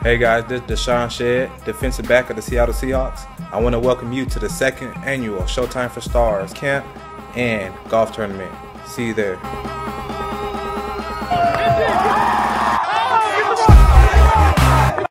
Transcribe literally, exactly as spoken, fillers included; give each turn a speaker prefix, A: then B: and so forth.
A: Hey guys, this is Deshaun Shedd, defensive back of the Seattle Seahawks. I want to welcome you to the second annual Showtime for Stars camp and golf tournament. See you there.